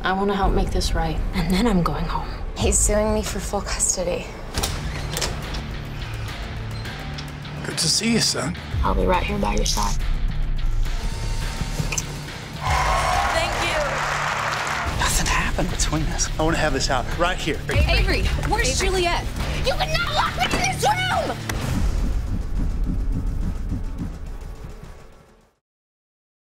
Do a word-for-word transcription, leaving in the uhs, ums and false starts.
I want to help make this right. And then I'm going home. He's suing me for full custody. Good to see you, son. I'll be right here by your side. Thank you. Nothing happened between us. I want to have this out right here. Avery, where's Juliette? You cannot lock me in this room!